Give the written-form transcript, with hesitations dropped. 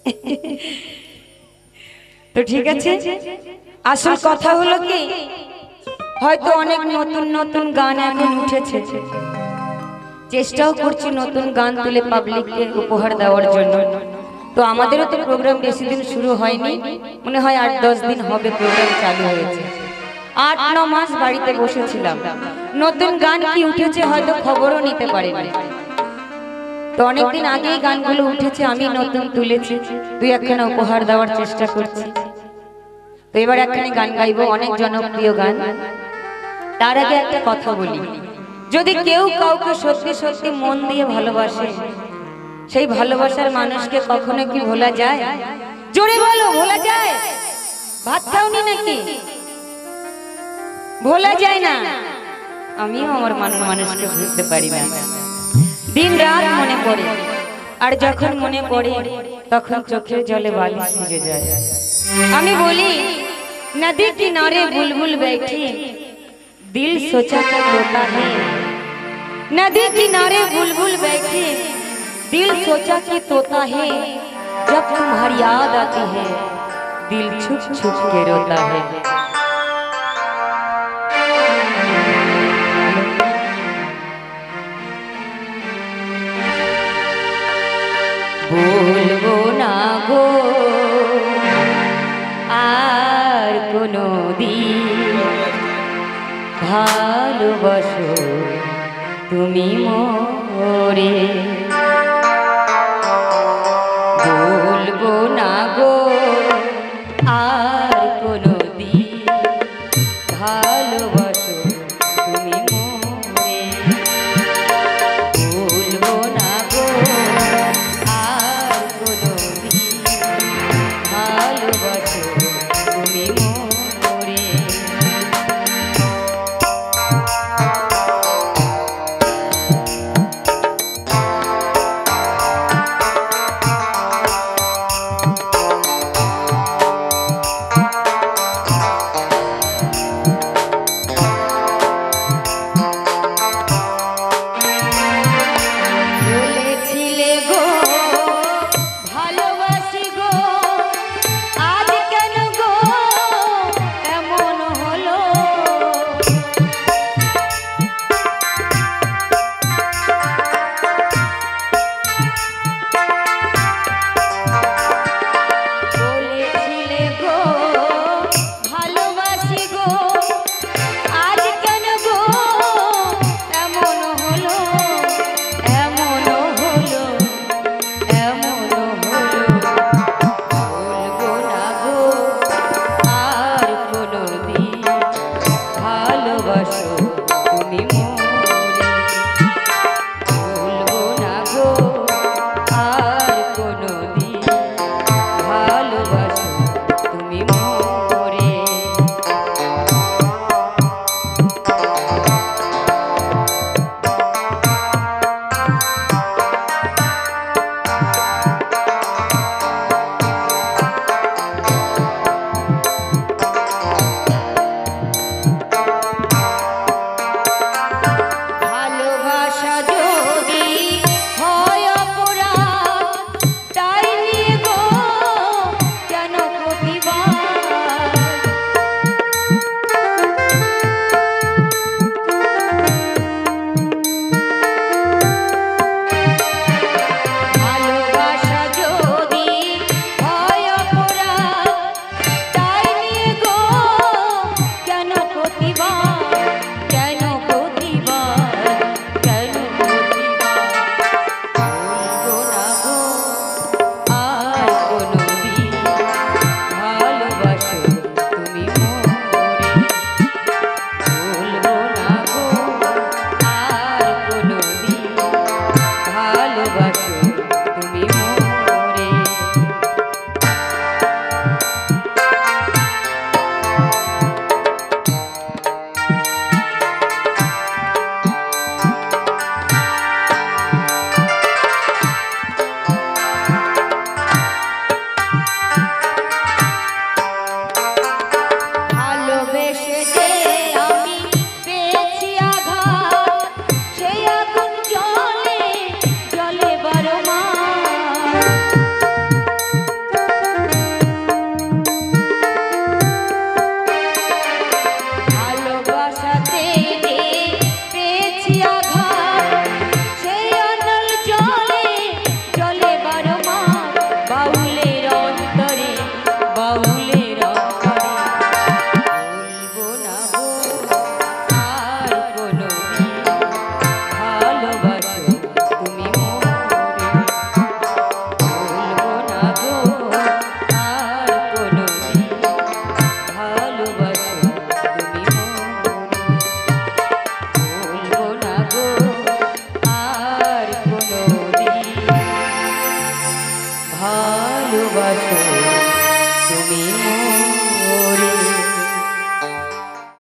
তো ঠিক আছে, আসল কথা হলো কি, হয়তো অনেক নতুন নতুন গান এখন উঠেছে, চেষ্টাও করছি নতুন গান তুলে পাবলিককে উপহার দেওয়ার জন্য। তো আমাদেরও তো প্রোগ্রাম বেশি দিন শুরু হয়নি, মনে হয় 8-10 দিন হবে প্রোগ্রাম চালু হয়েছে। 8-9 মাস বাড়িতে বসেছিলাম, নতুন গান কি উঠেছে হয়তো খবরও নিতে পারিনি। তো অনেকদিন আগেই গানগুলো উঠেছে, আমি নতুন তুলেছি, তুই একখানা উপহার দেওয়ার চেষ্টা করছি। তো এবার একখানে গান গাইবো, অনেক জনপ্রিয় গান। তার আগে একটা কথা বলি, যদি কেউ কাউকে সত্যি সত্যি মন দিয়ে ভালোবাসে, সেই ভালোবাসার মানুষকে কখনো কি ভোলা যায়? জোরে বলো, ভোলা যায়? ভাত খাওনি নাকি? ভোলা যায় না। আমিও আমার মানুষকে ভুলতে পারি না, দিন রাত মনে পড়ে, আর যখন মনে পড়ে তখন চোখের জলে বালিশ ভিজে যায়। আমি বলি, नदी किनारे बुलबुल बैठी दिल सोचा क्या तोता है, नदी किनारे बुलबुल बैठी दिल सोचा कि तोता है, जब तुम्हारी याद आती है दिल छुप छुप के रोता है। बोलबो ना गो আর কোনো দিন, ভালোবাসো তুমি মোরে।